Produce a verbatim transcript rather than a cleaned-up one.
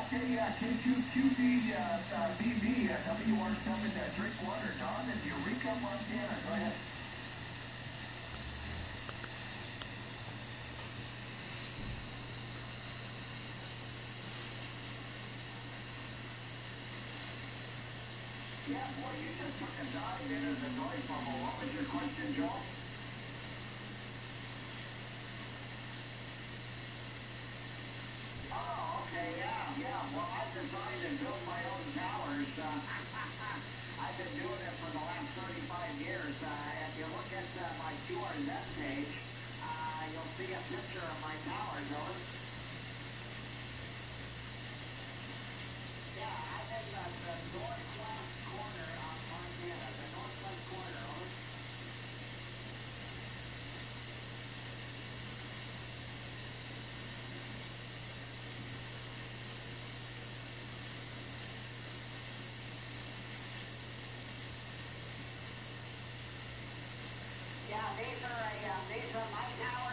Okay, yeah, K two Q B, uh, uh, B B, uh, W R seven, uh, Drink Water, Don in Eureka, Montana. Go ahead. Yeah, boy, you just took a dive into the noise bubble. What was your question, Joe? Oh, okay, yeah, yeah. Well, I designed and built my own towers. Uh, I've been doing it for the last thirty-five years. Uh, if you look at uh, my Q R Z page, uh, you'll see a picture of my towers, Owen. Yeah, I'm in the, the northwest corner of Montana, the northwest corner, Owen. Yeah, these are, uh, these are my towers.